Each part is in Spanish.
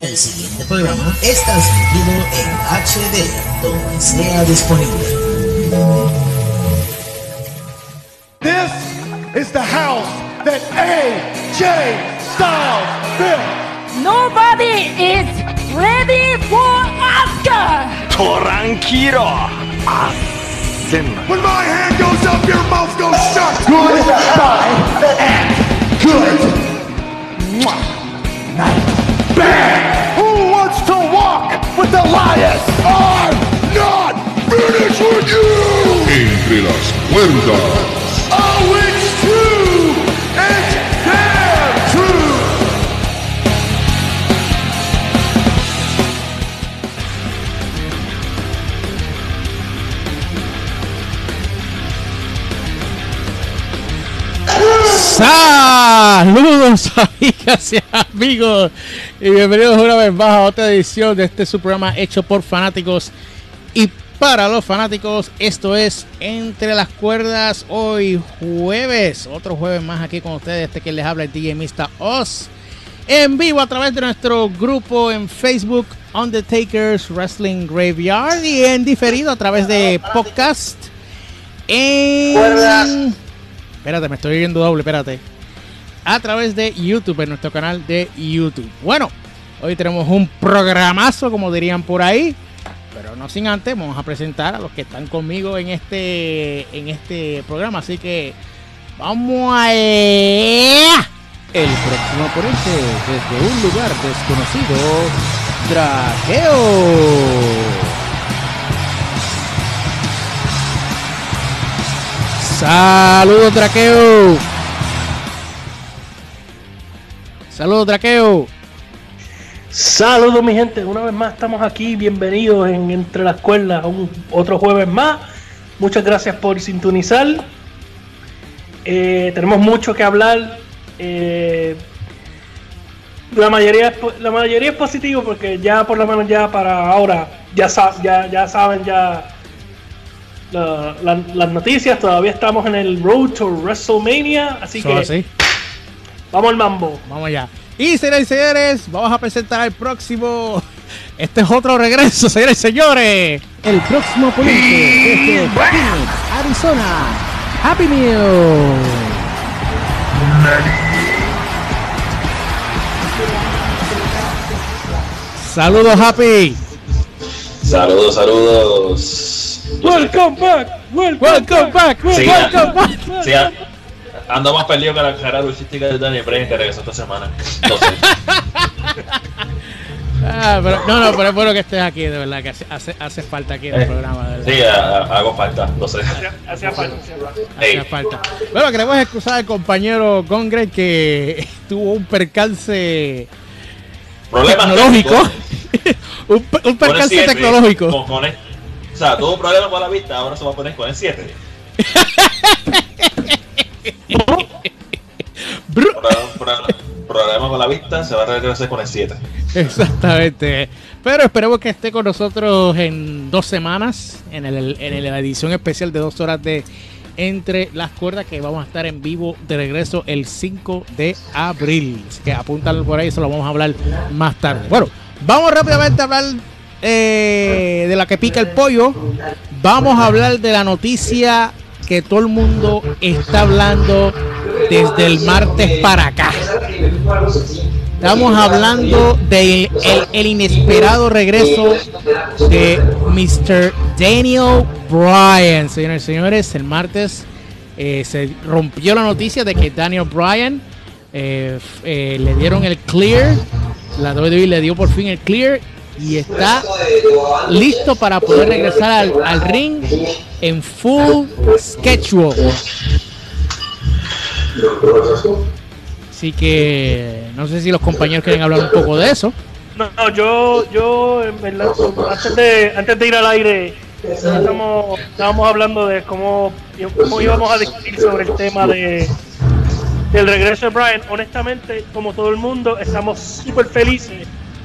El siguiente programa es transmitido en HD, donde sea disponible. This is the house that AJ Styles built. Nobody is ready for Oscar. Tranquilo. When my hand goes up, your mouth goes shut. Good guy and good night. Bang! Who wants to walk with Elias? I'm not finished with you. Entre las cuerdas. Oh, it's true. It's damn true. Saludos amigas y amigos y bienvenidos una vez más a otra edición de este su programa hecho por fanáticos y para los fanáticos. Esto es Entre las Cuerdas, hoy jueves, otro jueves más aquí con ustedes. Que les habla el DJ Mr. Oz en vivo a través de nuestro grupo en Facebook Undertaker's Wrestling Graveyard y en diferido a través de podcast en... Espérate, me estoy oyendo doble, espérate. A través de YouTube, en nuestro canal de YouTube. Bueno, hoy tenemos un programazo, como dirían por ahí. Pero no sin antes, vamos a presentar a los que están conmigo en este programa. Así que vamos a... El próximo oponente, desde un lugar desconocido, Traqueo. Saludos, Traqueo. Saludos, Traqueo. Saludos, mi gente. Una vez más estamos aquí. Bienvenidos en Entre las Cuerdas, otro jueves más. Muchas gracias por sintonizar. Tenemos mucho que hablar. La mayoría es positivo porque ya por lo menos ya para ahora ya saben las noticias. Todavía estamos en el road to WrestleMania, así que ¿sí? Vamos al mambo. Vamos allá. Y señores y señores, vamos a presentar al próximo. Este es otro regreso, señores y señores. El próximo oponente desde Phoenix, Arizona, Happy Meal. Saludos, Happy. Saludos. Welcome back. Sí, ando más perdido que la carrera luchística de Daniel Bryan, que regresó esta semana. No sé. Pero es bueno que estés aquí, de verdad, que hace falta aquí en el programa. De verdad. Sí, hago falta, no sé. Hacía falta. Bueno, queremos excusar al compañero Gongren que tuvo un percance tecnológico. un percance tecnológico. O sea, tuvo un problema con la vista, ahora se va a poner con el 7. Problema con la vista, se va a regresar con el 7. Exactamente. Pero esperemos que esté con nosotros en 2 semanas en la edición especial de 2 horas de Entre las Cuerdas, que vamos a estar en vivo de regreso el 5 de abril. Así que apúntalo por ahí, eso lo vamos a hablar más tarde. Bueno, vamos rápidamente a hablar de la que pica el pollo. Vamos a hablar de la noticia que todo el mundo está hablando desde el martes para acá. Estamos hablando del el inesperado regreso de Mr. Daniel Bryan. Señores y señores, el martes se rompió la noticia de que Daniel Bryan le dieron el clear. La WWE le dio por fin el clear y está listo para poder regresar al ring en full schedule. Así que no sé si los compañeros quieren hablar un poco de eso. No, yo en verdad, antes de ir al aire, estábamos hablando de cómo íbamos a discutir sobre el tema del regreso de Bryan. Honestamente, como todo el mundo, estamos súper felices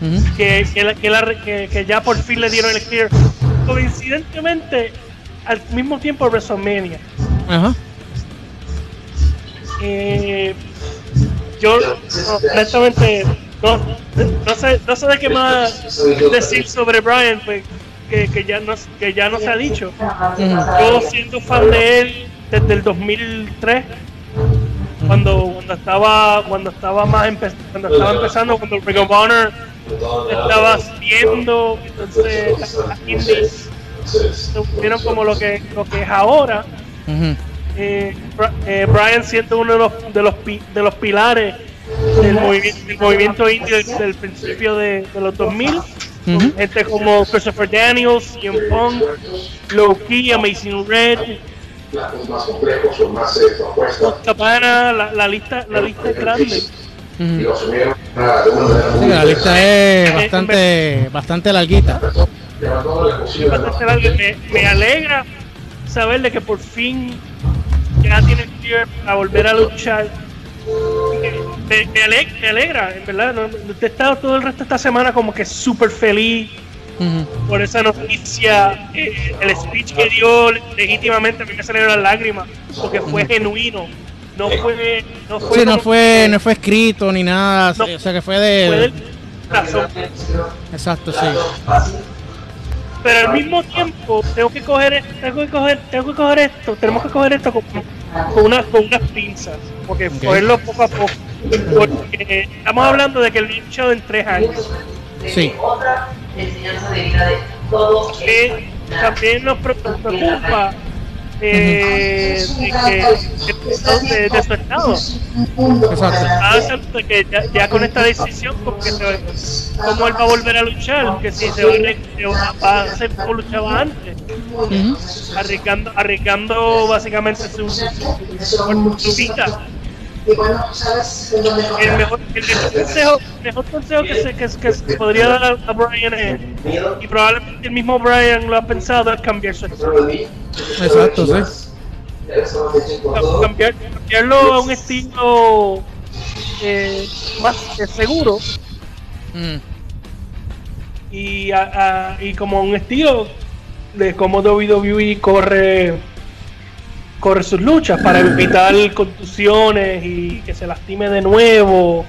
que ya por fin le dieron el clear. Coincidentemente, al mismo tiempo WrestleMania. Ajá. Yo honestamente no sé de qué más decir sobre Bryan, pues, que ya no se ha dicho. Yo siendo fan de él desde el 2003, cuando estaba empezando, cuando Ring of Honor estaba haciendo, entonces las indies se vieron como lo que es ahora. Bryan siendo uno de los pilares del movimiento indie del principio de los 2000, gente como Christopher Daniels, CM Punk, Low Ki, Amazing Red, Cabana, la lista es grande. Sí, la lista es bastante larguita. Bastante larga. Me alegra saber de que por fin ya tiene clear a volver a luchar. Me alegra, en verdad. He estado todo el resto de esta semana como que súper feliz por esa noticia. El speech que dio legítimamente a mí me salieron las lágrimas porque fue genuino. No fue escrito ni nada, no, o sea que fue del corazón. Exacto, sí. Pero al mismo tiempo tenemos que coger esto con unas pinzas, porque cogerlo poco a poco, porque estamos hablando de que el luchado en 3 años. Sí. También nos preocupa de su estado. Exacto. De que ya con esta decisión, como él va a volver a luchar, que si se va a hacer como luchaba antes, arriesgando básicamente su vida. El mejor consejo que se podría dar a Bryan es, y probablemente el mismo Bryan lo ha pensado, es cambiar su estilo. Exacto, sí. Cambiarlo a un estilo más seguro y como un estilo de cómo WWE corre sus luchas para evitar contusiones y que se lastime de nuevo.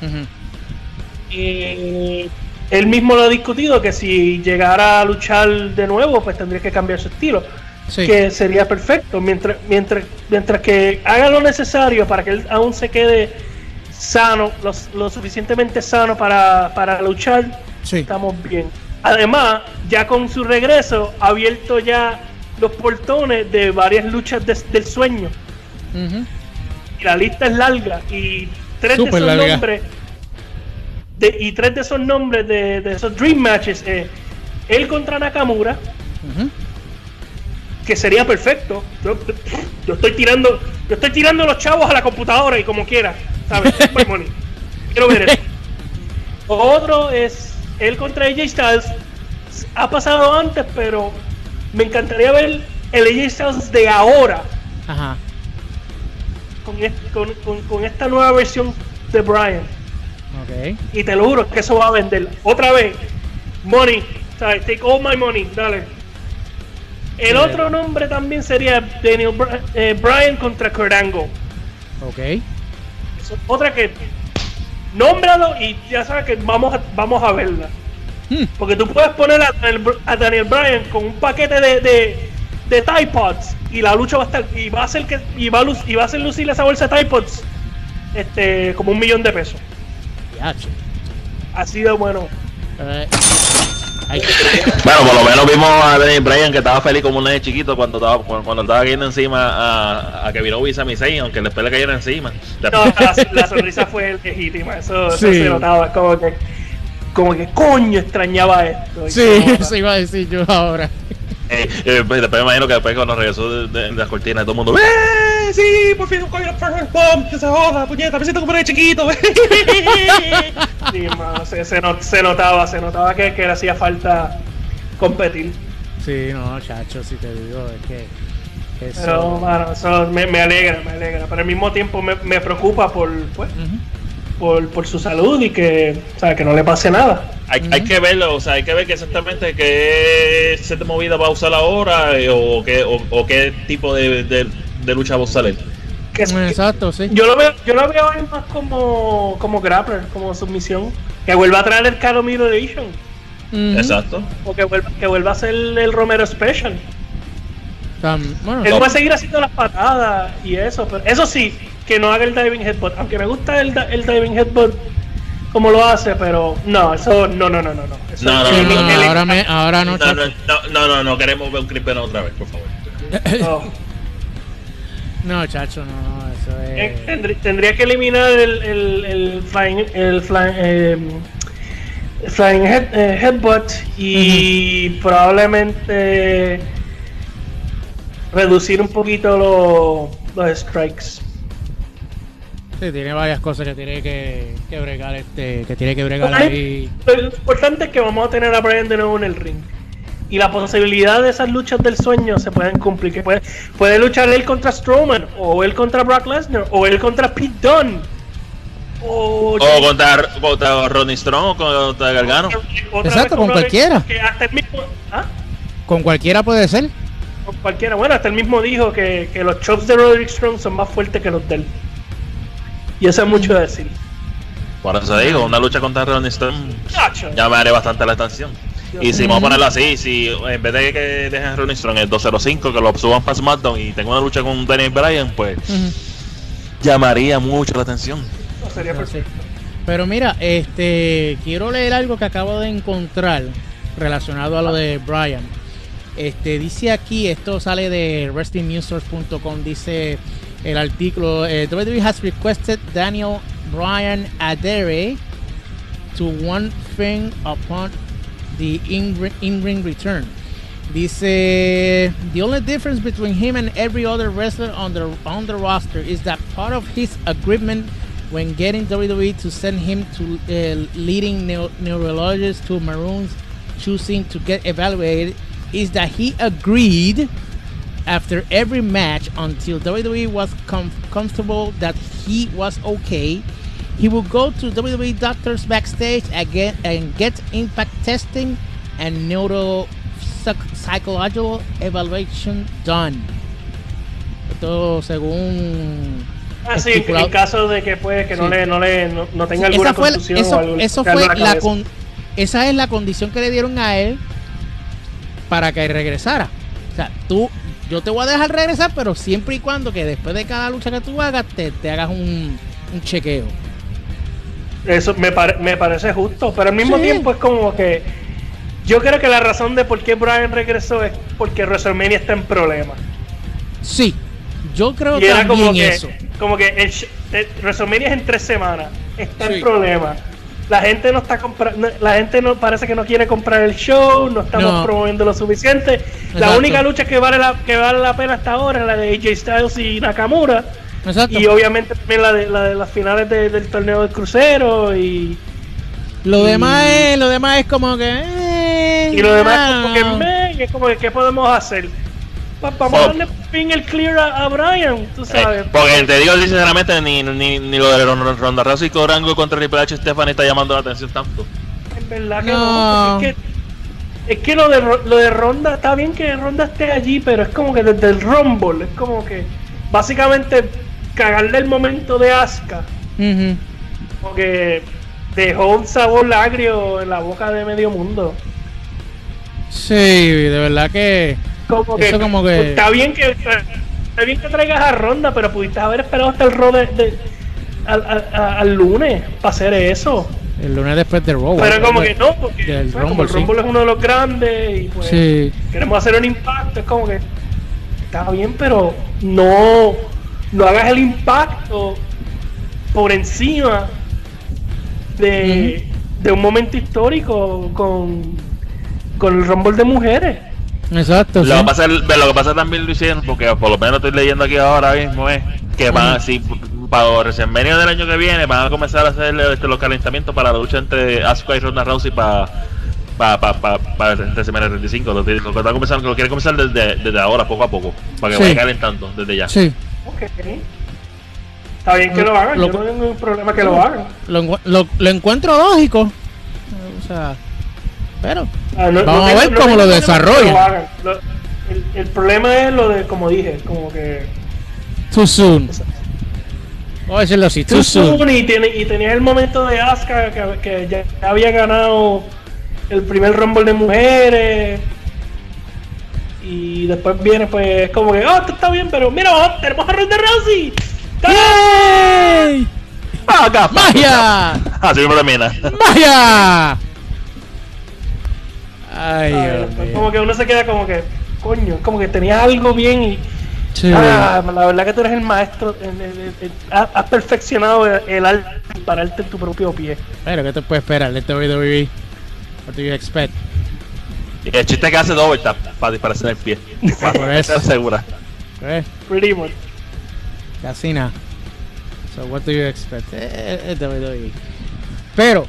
Él mismo lo ha discutido, que si llegara a luchar de nuevo pues tendría que cambiar su estilo. Sí. Que sería perfecto mientras que haga lo necesario para que él aún se quede sano, lo suficientemente sano para luchar. Sí. Estamos bien. Además, ya con su regreso ha abierto ya los portones de varias luchas del sueño. Y la lista es larga y tres de esos nombres de esos dream matches es él contra Nakamura, que sería perfecto. Yo estoy tirando los chavos a la computadora y como quiera, ¿sabes? Quiero ver eso. Otro es él contra AJ Styles. Ha pasado antes, pero me encantaría ver el AJ Styles de ahora. Ajá. Con esta nueva versión de Bryan. Okay. Y te lo juro que eso va a vender. Otra vez, money, ¿sabes? Take all my money, dale. El otro nombre también sería Bryan contra Kurt Angle. Ok. Otra que nómbralo y ya sabes que vamos a verla. Porque tú puedes poner a Daniel Bryan con un paquete de Tide Pods y la lucha va a estar y va a hacer lucir esa bolsa de Tide Pods como $1 millón de pesos. Ha sido bueno. Bueno, por lo menos vimos a Daniel Bryan que estaba feliz como un nene chiquito cuando estaba cayendo encima a Kevin Owens y Sami Zayn, aunque después le cayera encima. No, la sonrisa fue legítima, eso se notaba, como que coño extrañaba esto. Sí, eso iba a decir yo ahora. Después me imagino que después cuando regresó de las cortinas todo el mundo sí, por fin un coño perfect bomb, que se joda, puñeta, me siento como un nene chiquito. Sí, mano, se notaba que le hacía falta competir. Sí, no, chacho, si te digo, es que eso... Pero, mano, eso me alegra, pero al mismo tiempo me preocupa por su salud y que no le pase nada. Hay que verlo, hay que ver que exactamente qué set de movida va a usar ahora o qué tipo de lucha va a usar él. Exacto, sí. Yo lo veo él más como grappler, como submisión. Que vuelva a traer el Caro Mutilation. Exacto. O que vuelva a hacer el Romero Special. Bueno, Él puede seguir haciendo las patadas y eso, pero eso sí, que no haga el diving headbutt. Aunque me gusta el diving headbutt como lo hace, pero no, eso no. Eso ahora no. No queremos ver un Creeper otra vez, por favor. No, chacho, no, eso es. Tendría que eliminar el flying headbutt y probablemente reducir un poquito los strikes. Sí, tiene varias cosas que tiene que bregar ahí. Lo importante es que vamos a tener a Bryan de nuevo en el ring. Y la posibilidad de esas luchas del sueño se pueden cumplir. Que puede luchar él contra Strowman, o él contra Brock Lesnar, o él contra Pete Dunne. O contra Rodney Strong o contra Gargano. Exacto, con cualquiera. Que hasta el mismo, Con cualquiera puede ser. Con cualquiera. Bueno, hasta el mismo dijo que los chops de Roderick Strong son más fuertes que los de él. Y eso es mucho decir. Por eso digo, una lucha contra Rodney Strong Chacho. llamaré bastante la atención. Y si vamos a ponerlo así, si en vez de que dejen a Rodney Strong el 205, que lo suban para SmackDown y tengo una lucha con Daniel Bryan, pues llamaría mucho la atención. No, sería perfecto. Pero mira, quiero leer algo que acabo de encontrar relacionado a lo de Bryan. Dice aquí, esto sale de WrestlingNewsSource.com, dice el artículo, WWE has requested Daniel Bryan adhere to one thing upon the in-ring return. Dice, the only difference between him and every other wrestler on the roster is that part of his agreement when getting WWE to send him to leading neurologist to Maroons choosing to get evaluated is that he agreed after every match until WWE was comfortable that he was okay. He will go to WWE doctors backstage again and get impact testing and neuropsychological evaluation done. Esto según sí, en caso de que pues que no tenga alguna contusión o algo. Esa es la condición que le dieron a él para que regresara. O sea, yo te voy a dejar regresar, pero siempre y cuando que después de cada lucha que tú hagas te hagas un chequeo. Eso me parece justo, pero al mismo tiempo es como que yo creo que la razón de por qué Bryan regresó es porque WrestleMania está en problemas. Sí, yo creo y era también eso. Como que WrestleMania es en 3 semanas, está en problemas. La gente no está comprando, la gente no parece que no quiere comprar el show, no estamos promoviendo lo suficiente. Exacto. La única lucha que vale la pena hasta ahora es la de AJ Styles y Nakamura. Exacto. Y obviamente también la de las finales del torneo del crucero y lo demás es como que y lo demás es como que y es como que ¿qué podemos hacer? Vamos a darle pin el clear a Bryan, tú sabes. Porque te digo sinceramente ni lo de Ronda Rousey y Corango contra Triple H Stephanie está llamando la atención tanto. En verdad que no. Es que lo de Ronda, está bien que Ronda esté allí, pero es como que desde el Rumble, es como que básicamente cagarle el momento de Asuka. Como que dejó un sabor agrio en la boca de medio mundo. Sí, de verdad que como que está bien que traigas a Ronda, pero pudiste haber esperado hasta el Raw al lunes para hacer eso. El lunes después de Raw. Pero como que no, porque como el Rumble es uno de los grandes y pues queremos hacer un impacto, es como que está bien, pero no hagas el impacto por encima de un momento histórico con el Rumble de mujeres. Exacto. Lo que pasa también lo hicieron, porque por lo menos estoy leyendo aquí ahora mismo, es que van así para WrestleMania del año que viene van a comenzar a hacer los calentamientos para la lucha entre Asuka y Ronda Rousey para WrestleMania 35. Lo quieren comenzar desde ahora, poco a poco, para que vaya calentando desde ya. Sí. Okay. Está bien que lo hagan, yo no tengo ningún problema que lo hagan. Lo encuentro lógico. O sea, pero vamos a ver cómo lo desarrollan. El problema es lo de, como dije, como que too soon. Vamos a decirlo así, too soon, y tenías el momento de Asuka que ya había ganado el primer Rumble de mujeres. Y después viene pues como que, esto está bien, pero mira, tenemos a Ronda Rousey. ¡Yay! ¡Magia! Así mismo termina. ¡Magia! Ay, Dios mío. Como que uno se queda como que, coño, como que tenías algo bien y... Sí. La verdad que tú eres el maestro, has perfeccionado el arte para pararte en tu propio pie. Pero, ¿qué te puede esperar de WWE? What do you expect? Y el chiste es que hace double tap para dispararse en el pie. Por eso. Estar segura. Pretty much. Casi nada. So, what do you expect? WWE. Pero,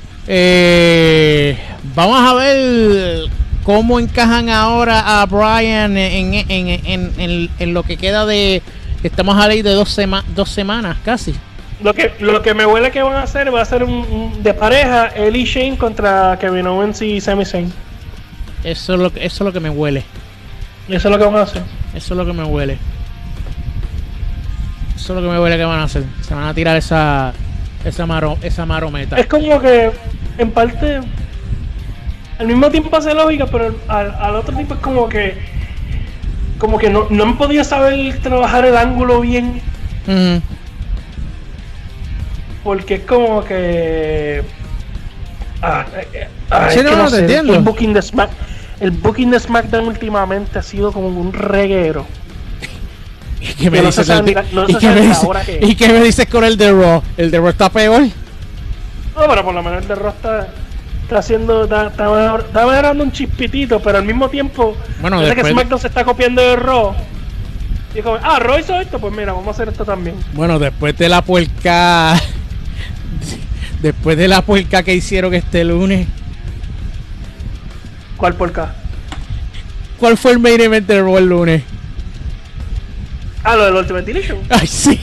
vamos a ver cómo encajan ahora a Bryan en lo que queda de... Estamos a ley de 2 semanas casi. Lo que me huele que van a hacer va a ser un de pareja, él y Shane contra Kevin Owens y Sami Zayn. Eso es lo que me huele. Eso es lo que van a hacer. Eso es lo que me huele. Eso es lo que me huele que van a hacer. Se van a tirar esa marometa. Es como que, en parte, al mismo tiempo hace lógica, pero al otro tiempo es como que no han podido saber trabajar el ángulo bien. Uh-huh. Porque es como que... Sí, no te entiendo. El booking de SmackDown últimamente ha sido como un reguero. ¿Y qué me no dices? se sabe ¿Y qué me dices con el de Raw? ¿El de Raw está peor? No, pero por lo menos el de Raw está haciendo... Está mejorando un chispitito, pero al mismo tiempo... Bueno, desde que SmackDown se está copiando de Raw... Y como, Raw hizo esto, pues mira, vamos a hacer esto también. Bueno, después de la puerca... Después de la puerca que hicieron este lunes. ¿Cuál puerca? ¿Cuál fue el main event de Raw el lunes? Lo del Ultimate Deletion. Ay, sí.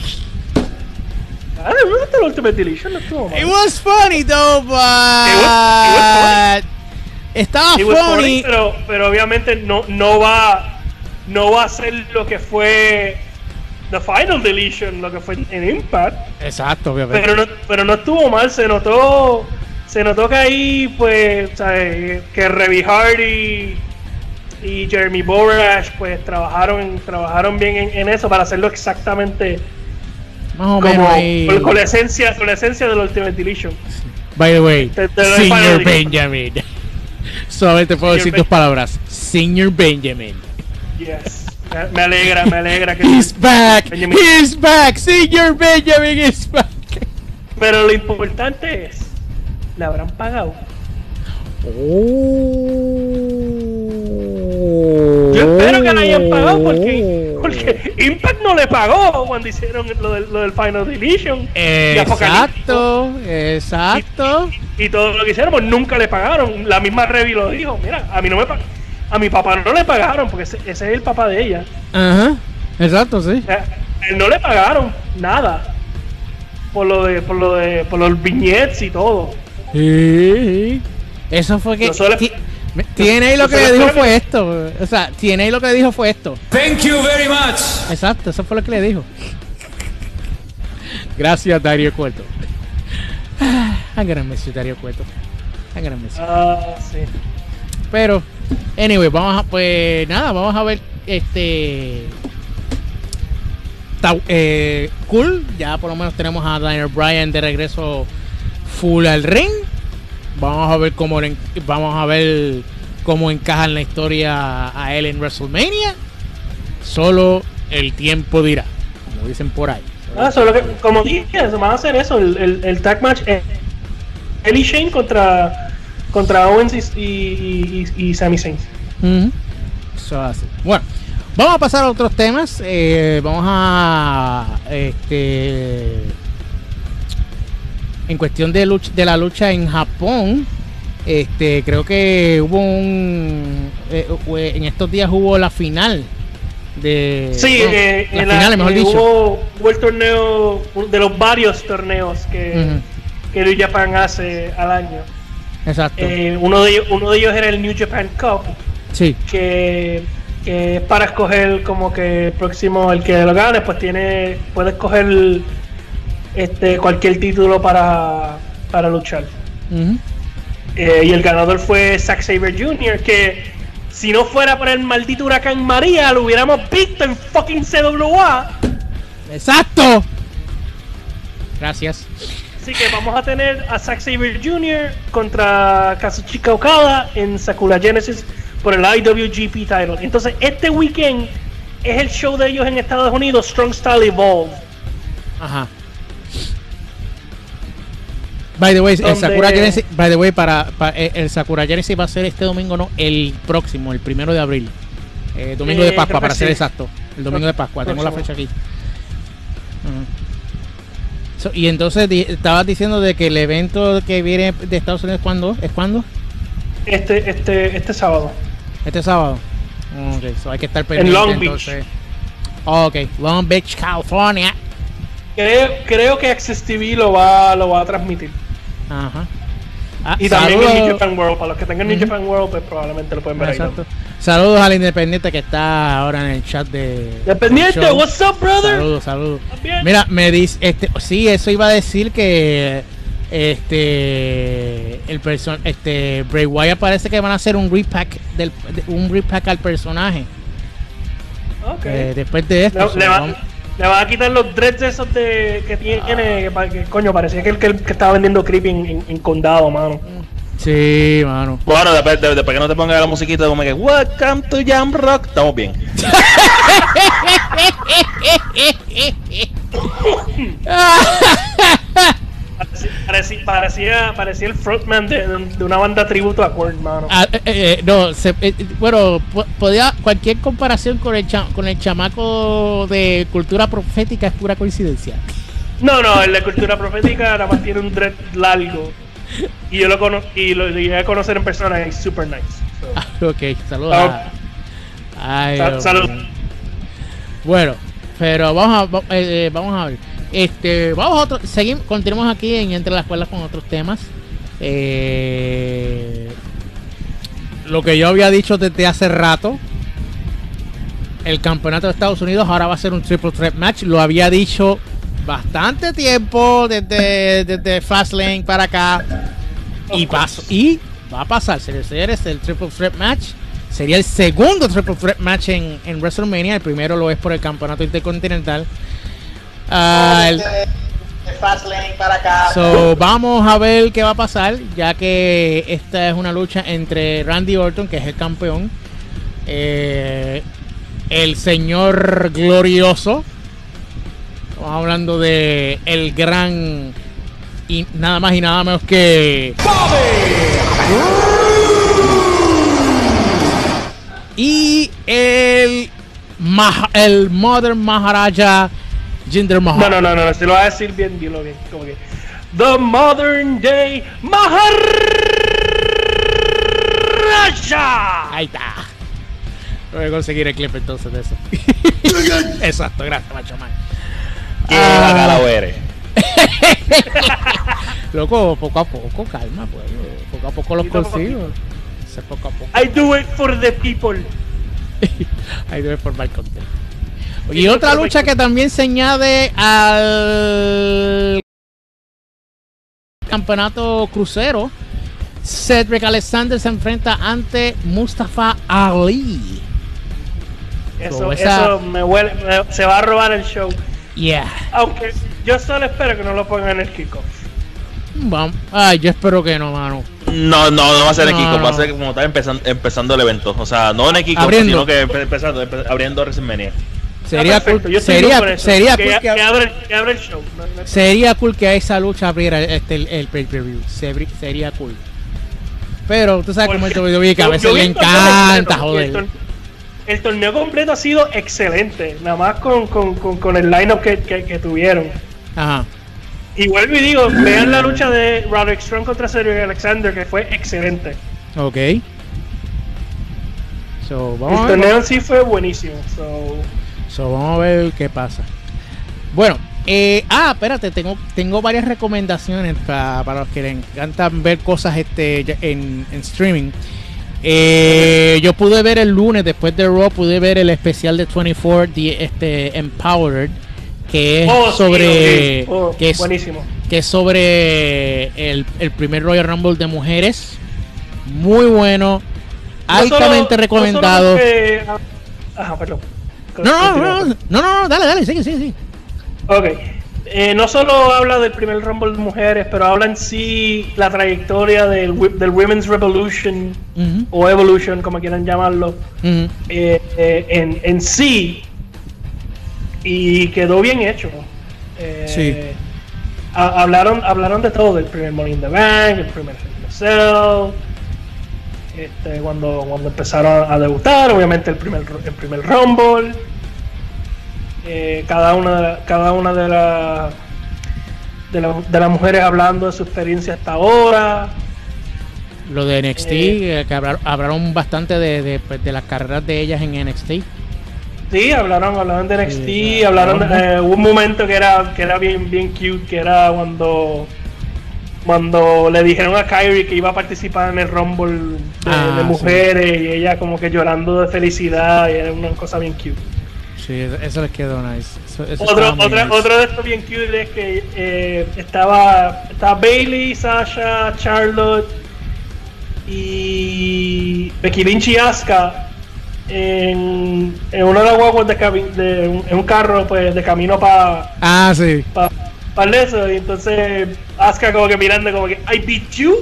No, el Ultimate Deletion no estuvo mal. It was funny though, but... It was Estaba funny. Pero obviamente no va a ser lo que fue The Final Deletion, lo que fue en Impact. Exacto, obviamente. Pero no estuvo mal, se notó que ahí, pues, ¿sabes? Que Reby Hardy y Jeremy Borash, pues, trabajaron bien en eso para hacerlo exactamente más o menos ahí. Con la esencia del Ultimate Deletion. By the way, Señor Benjamin. Solamente puedo decir 2 palabras. Señor Benjamin. Yes. Me alegra que... He's back. He's back. Señor Benjamin is back. Pero lo importante es, ¿le habrán pagado? Yo espero que le hayan pagado porque Impact no le pagó cuando hicieron lo del Final Deletion. Exacto. Y todo lo que hicieron, pues nunca le pagaron. La misma Reby lo dijo. Mira, a mí no me pagaron. A mi papá no le pagaron porque ese es el papá de ella. Ajá. Exacto, sí. Él no le pagaron nada por los viñetes y todo. Sí. Eso fue que... TNA lo que le dijo fue esto. O sea, TNA lo que le dijo fue esto. Thank you very much. Exacto, eso fue lo que le dijo. Gracias, Dario Cueto. I'm gonna miss you, Dario Cueto. I'm gonna miss you. Sí. Pero, anyway, vamos a ver cool, ya por lo menos tenemos a Daniel Bryan de regreso full al ring. Vamos a ver cómo encaja en la historia a él en WrestleMania. Solo el tiempo dirá, como dicen por ahí. Solo que, como dije, van a hacer eso, el tag match, él y Shane contra Owens y Sami Zayn. Eso hace. Bueno, vamos a pasar a otros temas. Vamos a en cuestión de la lucha en Japón. Creo que hubo en estos días hubo la final de la final, mejor dicho. Hubo el torneo de los varios torneos que New Japan hace al año. Exacto. Uno de ellos era el New Japan Cup. Sí. Que es para escoger como que el próximo, el que lo gane, pues puede escoger cualquier título para luchar. Ujú. Y el ganador fue Zack Sabre Jr., que si no fuera por el maldito huracán María, lo hubiéramos visto en fucking CWA. ¡Exacto! Gracias. Así que vamos a tener a Zack Sabre Jr. contra Kazuchika Okada en Sakura Genesis por el IWGP title. Entonces este weekend es el show de ellos en Estados Unidos, Strong Style Evolved. Ajá. By the way, el Sakura Genesis, el Sakura Genesis va a ser este domingo, no, el próximo, el 1 de abril. Domingo de Pascua, para ser exacto. El domingo de Pascua, tengo la fecha aquí. Y entonces estabas diciendo de que el evento que viene de Estados Unidos, ¿cuándo? ¿Es cuándo? Este sábado. Este sábado. Ok, so hay que estar pendiente. En Long Beach. Entonces. Ok, Long Beach, California. Creo que Access TV lo va a transmitir. Ajá. Y también en New Japan World. Para los que tengan New Japan World, pues probablemente lo pueden ver. Exacto. Ahí. Saludos al Independiente que está ahora en el chat de Independiente, what's up, brother? Saludos. Mira, me dice, sí, eso iba a decir que Bray Wyatt parece que van a hacer un repack al personaje. Okay. Después de esto. Le van a quitar los dreads esos que tiene. Que coño, parecía que el que estaba vendiendo creepy en condado, mano. Sí, mano. Bueno, después que no te ponga la musiquita como que Welcome to Jam Rock, estamos bien. Parecía el frontman de una banda tributo a Korn, mano. Bueno, podía cualquier comparación con el chamaco de Cultura Profética es pura coincidencia. No, el de Cultura Profética nada más tiene un dread largo. Y yo lo llegué a conocer en persona y es super nice. So. Ok, saludos. Salud. Bueno, pero vamos a ver. Continuamos aquí en Entre las Cuerdas con otros temas. Lo que yo había dicho desde hace rato, el campeonato de Estados Unidos ahora va a ser un triple threat match. Lo había dicho bastante tiempo desde Fastlane para acá y va a pasar. Señores, el triple threat match sería el segundo triple threat match en WrestleMania. El primero lo es por el campeonato intercontinental. De Fastlane para acá. So, vamos a ver qué va a pasar, ya que esta es una lucha entre Randy Orton, que es el campeón, el señor glorioso. Estamos hablando de el gran y nada más y nada menos que y el Modern Maharaja Jinder Mahal. No, se lo va a decir bien, dilo bien, como que The Modern Day Maharaja. Ahí está. Voy a conseguir el clip entonces de eso. Exacto, gracias, macho man. ¿Qué bacalao eres? Loco, poco a poco, calma, pues. Poco a poco los consigo. Poco a poco. I do it for the people. I do it for my content. Y otra lucha que también se añade al campeonato crucero. Cedric Alexander se enfrenta ante Mustafa Ali. Eso me huele, se va a robar el show. Yeah. Aunque yo solo espero que no lo pongan en el kickoff. Vamos. Yo espero que no, mano. No va a ser el kickoff, va a ser como está empezando el evento. O sea, no en el kickoff, sino que abriendo WrestleMania. Sería cool, sería cool que abra el show. No. Sería cool que a esa lucha abriera el pay-per-view. Sería cool. Pero tú sabes cómo el WWE, que a veces le encanta joder. El torneo completo ha sido excelente, nada más con el line-up que tuvieron. Ajá. Y vuelvo y digo, vean la lucha de Roderick Strong contra Cedric Alexander, que fue excelente. Ok. El torneo en sí fue buenísimo. Vamos a ver qué pasa. Bueno, espérate, tengo varias recomendaciones para los que les encantan ver cosas en streaming. Yo pude ver el lunes, después de Raw, pude ver el especial de 24 Empowered, que es Oh, sí, sobre ok. Oh, que es, buenísimo. que es sobre el primer Royal Rumble de mujeres. Muy bueno, altamente recomendado. Ajá, perdón. No, dale, sigue. Ok. No solo habla del primer Rumble de mujeres, pero habla en sí la trayectoria del Women's Revolution o Evolution, como quieran llamarlo, en sí, y quedó bien hecho. Sí. Hablaron de todo, del primer Money in the Bank, el primer Cell, cuando empezaron a debutar, obviamente el primer Rumble. Cada una de las mujeres hablando de su experiencia hasta ahora. Lo de NXT, que hablaron bastante de las carreras de ellas en NXT. Sí, hablaron de NXT, Sí, hubo un momento que era bien cute, que era cuando le dijeron a Kyrie que iba a participar en el Rumble de mujeres, y ella como que llorando de felicidad, y era una cosa bien cute. Sí, eso les quedó nice. Eso Otro de estos bien cute es que estaba Bayley, Sasha, Charlotte y Becky Lynch y Asuka en una de las guaguas en un carro, pues, de camino para eso, y entonces Asuka como que mirando como que I beat you.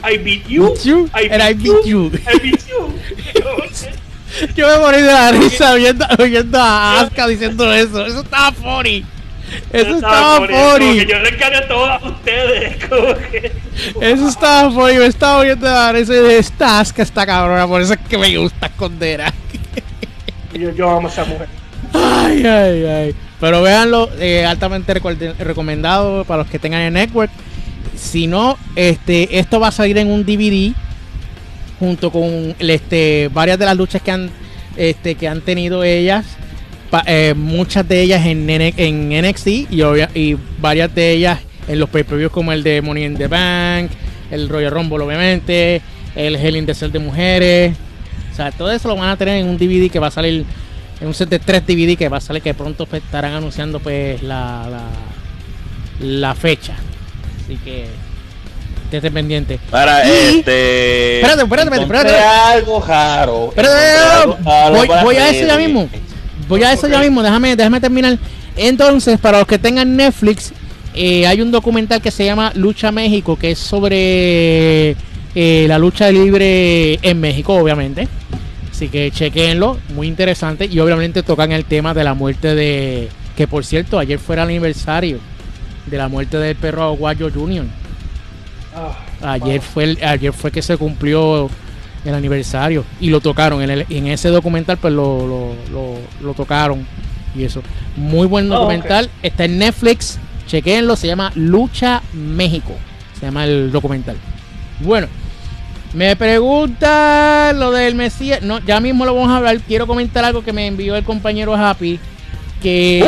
Yo me morí de la risa oyendo a Asuka diciendo eso. Eso estaba funny. Eso estaba funny. Yo les gané a todas ustedes. Eso estaba funny. Me estaba oyendo de la risa y de esta Asuka, esta cabrona. Por eso es que me gusta escondera. Yo amo a esa mujer. Ay. Pero véanlo, altamente recomendado para los que tengan el network. Si no, esto va a salir en un DVD junto con varias de las luchas que han tenido ellas, muchas de ellas en NXT y varias de ellas en los pay-per-views como el de Money in the Bank, el Royal Rumble obviamente, el Hell in the Cell de mujeres. O sea, todo eso lo van a tener en un DVD que va a salir, en un set de 3 DVD que va a salir, que pronto pues, estarán anunciando pues la fecha. Así que esté pendiente. Para espérate. Algo raro. Voy a eso ya mismo. Déjame terminar. Entonces, para los que tengan Netflix, hay un documental que se llama Lucha México, que es sobre la lucha libre en México, obviamente. Así que chequenlo, muy interesante. Y obviamente tocan el tema de la muerte de... Que por cierto, ayer fue el aniversario de la muerte del perro Aguayo Jr. Ayer fue que se cumplió el aniversario y lo tocaron en ese documental, pues lo tocaron y eso. Muy buen documental, está en Netflix, chequenlo, se llama Lucha México, se llama el documental. Bueno, me pregunta lo del Mesías, no, ya mismo lo vamos a hablar. Quiero comentar algo que me envió el compañero Happy, que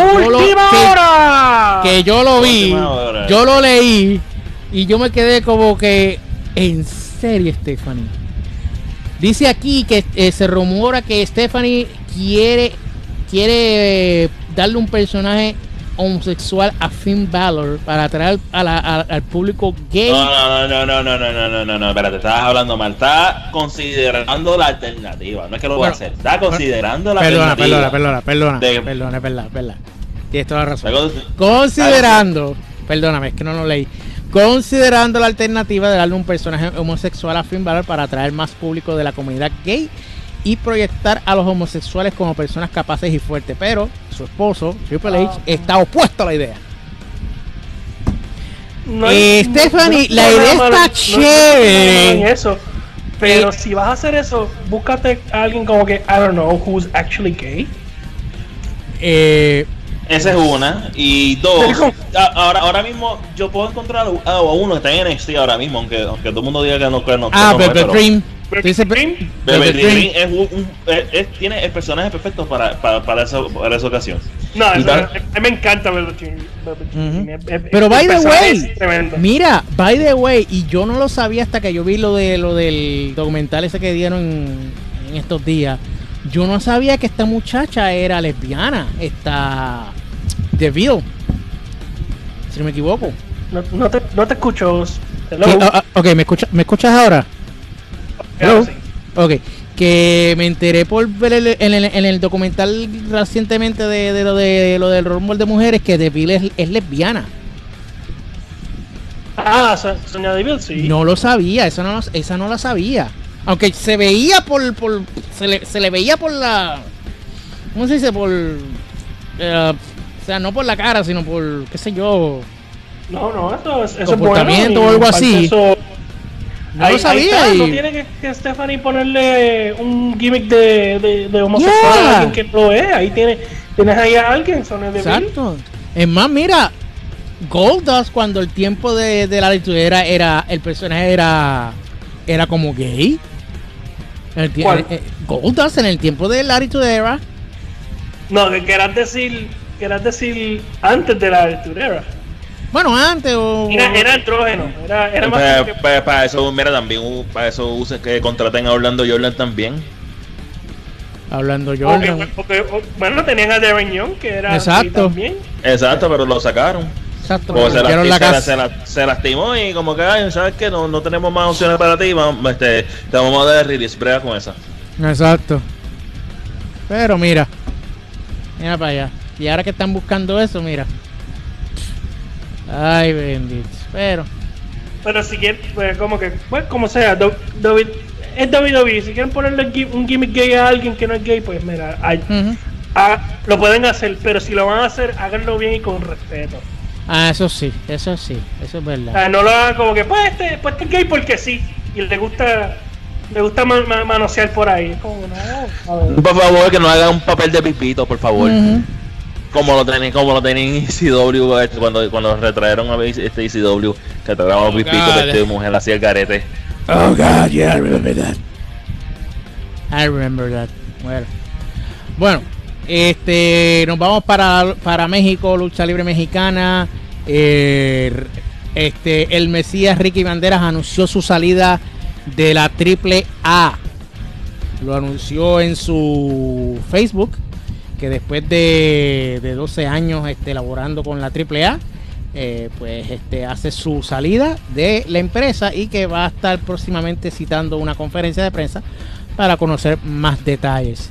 yo lo vi, yo lo leí y yo me quedé como que, en serio, Stephanie. Dice aquí que se rumora que Stephanie quiere darle un personaje homosexual a Finn Balor para atraer al público gay. No, espérate, estabas hablando mal. Está considerando la alternativa. No es que lo va a hacer. Está considerando la alternativa. Perdona. Tienes toda la razón. Considerando, perdóname, es que no lo leí. Considerando la alternativa de darle un personaje homosexual a Finn Balor para atraer más público de la comunidad gay y proyectar a los homosexuales como personas capaces y fuertes, pero su esposo Triple H está opuesto a la idea. Stephanie, la idea está chévere. Pero si vas a hacer eso, búscate a alguien como que, I don't know, who's actually gay. Esa es una. Y dos, ahora mismo yo puedo encontrar a uno que está en NXT ahora mismo, aunque todo el mundo diga que no. Velvet Dream. Velvet Dream tiene el personaje perfecto para esa ocasión. No, a mí me encanta Velvet Dream. Pero by the way, mira, by the way, y yo no lo sabía hasta que yo vi lo del documental ese que dieron en estos días. Yo no sabía que esta muchacha era lesbiana, esta Deville. si no me equivoco. No te escucho. Hello. Ok, ¿me escuchas ahora? Ahora sí. Ok, que me enteré por ver en el documental recientemente de lo del Rumble de mujeres que Deville es lesbiana. Sonya Deville, sí. No lo sabía, esa no la sabía. Aunque se veía se le veía por la, ¿cómo se dice? O sea, no por la cara, sino por, qué sé yo. No, eso es comportamiento bueno, o algo así. No lo sabía. Ahí está, no tiene que Stephanie ponerle un gimmick de homosexual a alguien que no lo es. Ahí tienes ahí a alguien, Sonya Deville. Exacto. Es más, mira, Goldust cuando el tiempo de la lectura el personaje era como gay. Goldust en el tiempo de la Era. No, que quieras decir antes de la lectura. Bueno, antes o... Era andrógeno. Era más... Para eso, mira, también, para eso usa que contraten a Orlando Jordan también. Hablando Jordan. Bueno, tenían a Darren Young, que era... Exacto. También. Exacto, pero lo sacaron. Exacto. Porque se lastimó y como que, ay, ¿sabes qué? No tenemos más opciones para ti, te vamos a dar release, brega con esa. Exacto. Pero mira para allá. Y ahora que están buscando eso, mira. Ay, bendito. Pero si quieren, pues como sea, es WWE. Si quieren ponerle un gimmick gay a alguien que no es gay, pues mira, lo pueden hacer, pero si lo van a hacer, háganlo bien y con respeto. Eso sí, eso es verdad. No lo hagan como que, pues este es gay porque sí, y le gusta manosear por ahí. Es como, no, por favor, que no hagan un papel de pipito, por favor. Como lo tenían en ECW cuando retrajeron a ECW, que traían pipito de mujer así el garete. Oh God, yeah, I remember that. Bueno, nos vamos para México, lucha libre mexicana. El Mesías Ricky Banderas anunció su salida de la AAA. Lo anunció en su Facebook, que después de 12 años laborando con la AAA, hace su salida de la empresa y que va a estar próximamente citando una conferencia de prensa para conocer más detalles.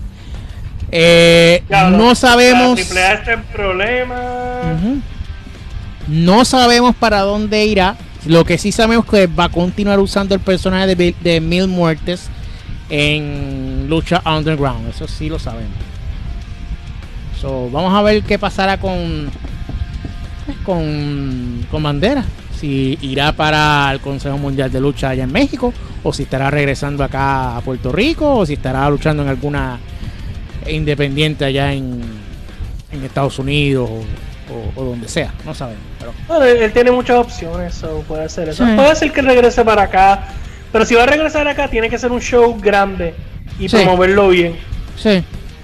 No sabemos. La AAA está en problemas. No sabemos para dónde irá. Lo que sí sabemos es que va a continuar usando el personaje de Mil Muertes en Lucha Underground. Eso sí lo sabemos. Vamos a ver qué pasará con Bandera. Si irá para el Consejo Mundial de Lucha allá en México, o si estará regresando acá a Puerto Rico, o si estará luchando en alguna independiente allá en Estados Unidos o donde sea, no sabemos. Pero... él tiene muchas opciones, puede hacer eso. Sí. Puede ser que regrese para acá, pero si va a regresar acá tiene que ser un show grande y promoverlo bien. Sí.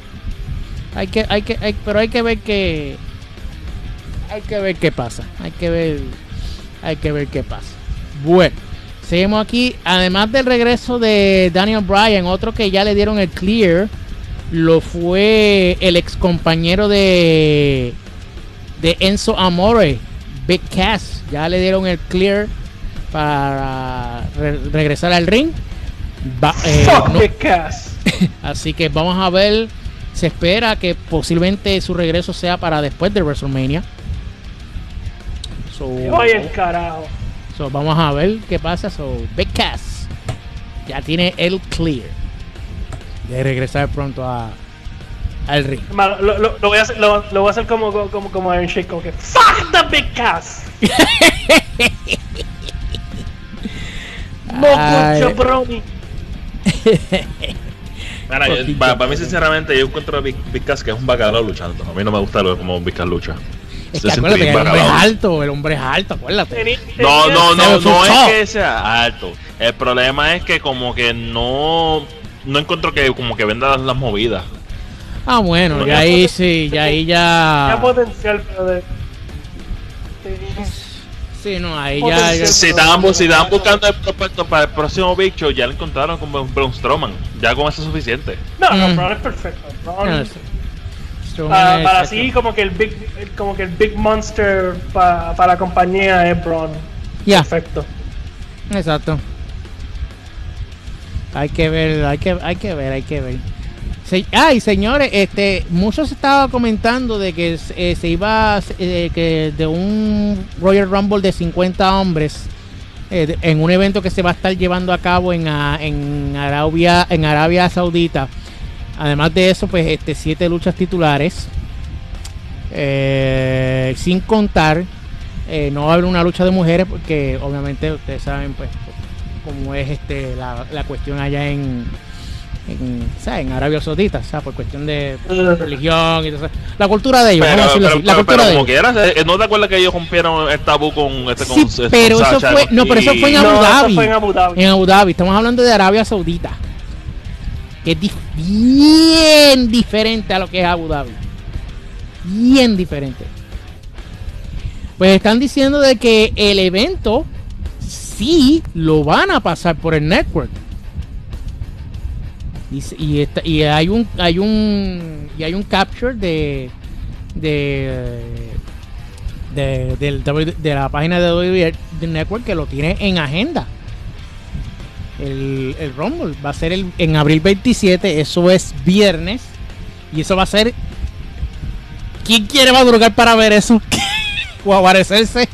Pero hay que ver qué pasa. Hay que ver qué pasa. Bueno, seguimos aquí. Además del regreso de Daniel Bryan, otro que ya le dieron el clear lo fue el ex compañero de Enzo Amore, Big Cass. Ya le dieron el clear para regresar al ring. Big Cass. Así que vamos a ver. Se espera que posiblemente su regreso sea para después de WrestleMania. Oye, el carajo. Vamos a ver qué pasa. Big Cass ya tiene el clear de regresar pronto al ring. Lo voy a hacer como Iron Sheik, como que fuck the Big Cass. Moco Jabroni. Para mí, sinceramente, yo encuentro a Big Cass que es un bacalao luchando. A mí no me gusta como Big Cass lucha. Es que acuérdate que el hombre es alto, acuérdate. No es que sea alto. El problema es que como que no encuentro que como que venda las movidas. Bueno, ya ahí sí, ya potencial, pero de... Sí, no, ahí ya... Si estaban buscando el prospecto para el próximo Big Show, ya lo encontraron con Braun Strowman. Ya con eso es suficiente. No, Braun es perfecto. Para así como que el big monster para la compañía es Braun. Ya. Perfecto. Exacto. Hay que ver. Y señores, muchos estaban comentando de que se iba que de un Royal Rumble de 50 hombres en un evento que se va a estar llevando a cabo en Arabia Saudita. Además de eso, pues 7 luchas titulares, sin contar no va a haber una lucha de mujeres porque obviamente ustedes saben pues cómo es la cuestión allá en Arabia Saudita, o sea, por cuestión de religión y todo eso. La cultura de ellos, vamos a decirlo así, la cultura de ellos. Quieras, ¿no te acuerdas que ellos rompieron el tabú con sí, pero eso fue, no, pero eso fue en Abu Dhabi. En Abu Dhabi, estamos hablando de Arabia Saudita, que es bien diferente a lo que es Abu Dhabi. Bien diferente. Pues están diciendo de que el evento sí lo van a pasar por el network. Y hay un capture de la página de WWE Network que lo tiene en agenda. El Rumble va a ser en abril 27, eso es viernes, y eso va a ser. ¿Quién quiere madrugar para ver eso? O aparecerse.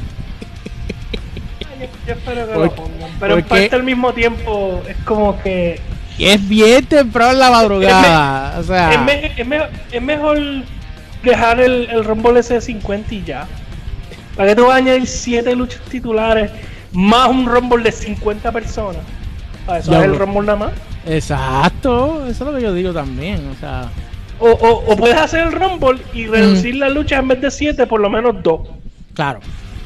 Yo espero que lo pongan, pero en parte al mismo tiempo es como que es bien temprano en la madrugada. O sea, es mejor dejar el Rumble ese de 50 y ya. ¿Para qué tú vas a añadir 7 luchas titulares más un Rumble de 50 personas? ¿Para eso es el Rumble nada más? Exacto, eso es lo que yo digo también. O sea, o puedes hacer el Rumble y reducir las luchas en vez de 7, por lo menos 2. Claro.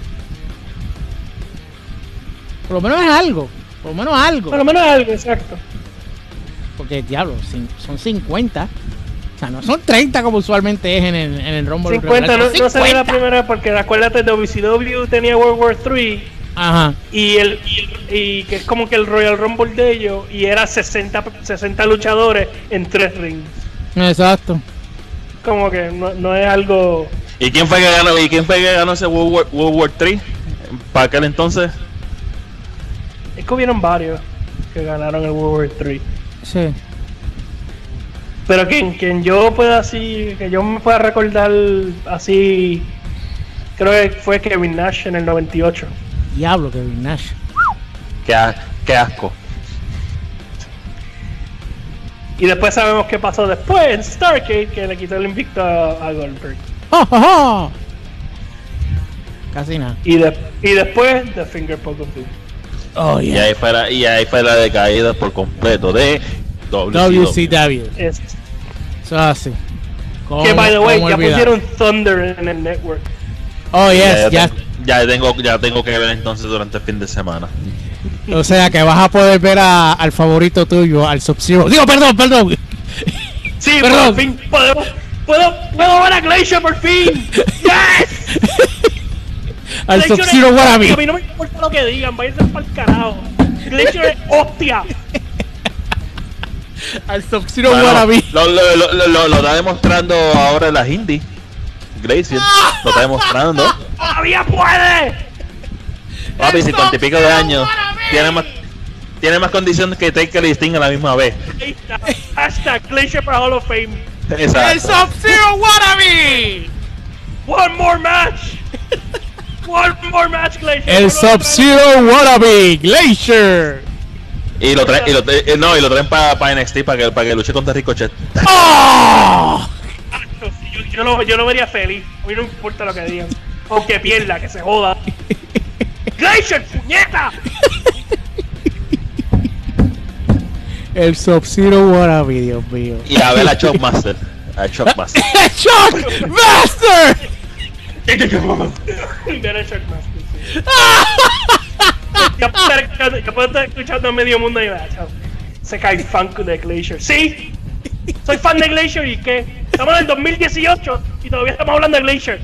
Por lo menos es algo. Por lo menos algo, exacto. Porque, diablo, son 50. O sea, no son 30 como usualmente es en el Rumble. 50 no sería la primera, porque acuérdate de WCW tenía World War 3. Ajá. Y que es como que el Royal Rumble de ellos, y era 60 luchadores en 3 rings. Exacto. Como que no es algo. ¿Y quién fue que ganó ese World War 3 para aquel entonces? Es que hubieron varios que ganaron el World War 3. Sí. Pero quien yo pueda así, que yo me pueda recordar así, creo que fue Kevin Nash en el 98. Diablo, Kevin Nash. Qué asco. Y después sabemos qué pasó después en Starrcade, que le quitó el invicto a Goldberg. ¡Oh, oh, oh! Casi nada. Y después The Finger Poke of Doom. Oh, yeah. Y ahí fue la decaída por completo de WCW. Eso es así. Que by the way, ya pusieron Thunder en el network. Oh, yes, ya tengo que ver entonces durante el fin de semana. O sea que vas a poder ver al favorito tuyo, al Sub-Zero. Digo, perdón. Sí, perdón. Por fin puedo ver a Glacier por fin. Yes. Al Sub-Zero Wannabe. A mí no me importa lo que digan, váyanse para el carajo. Glacier es hostia. Al Sub-Zero Wannabe. Lo está demostrando ahora en las indies. Glacier lo está demostrando. ¡Todavía puede! Papi, 50 y pico de años. Tiene más condiciones que Taker y Sting a la misma vez. Hashtag Glacier para Hall of Fame. Exacto. ¡El Sub-Zero Wannabe! One more match, Glacier. El Sub-Zero Wannabe, Glacier. Y lo traen para NXT para que luche contra Ricochet. ¡Oh! Yo lo vería feliz. A mí no importa lo que digan. Aunque pierda, que se joda. ¡Glacier, puñeta! El Sub-Zero Wannabe, Dios mío. Y a ver a Shockmaster. ¡Shockmaster! Ya puedo estar escuchando a medio mundo y se cae fan de Glacier. ¡Sí! Soy fan de Glacier y ¿qué? Estamos en el 2018 y todavía estamos hablando de Glacier.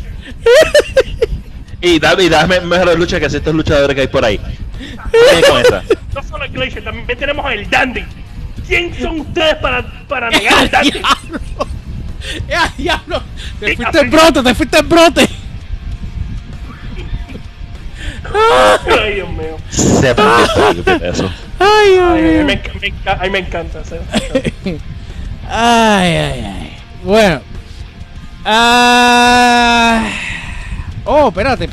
Y dame mejores luchas que estos luchadores que hay por ahí. Con esa. No solo el Glacier, también tenemos el Dandy. ¿Quién son ustedes para negar al Dandy? Ya, diablo. Te fuiste en brote, te fuiste en brote. Ay, Dios mío. Se perdió eso. Ay, Dios Ay, mío. a mí me encanta. ¿Sí? Ay. Bueno. Oh, espérate.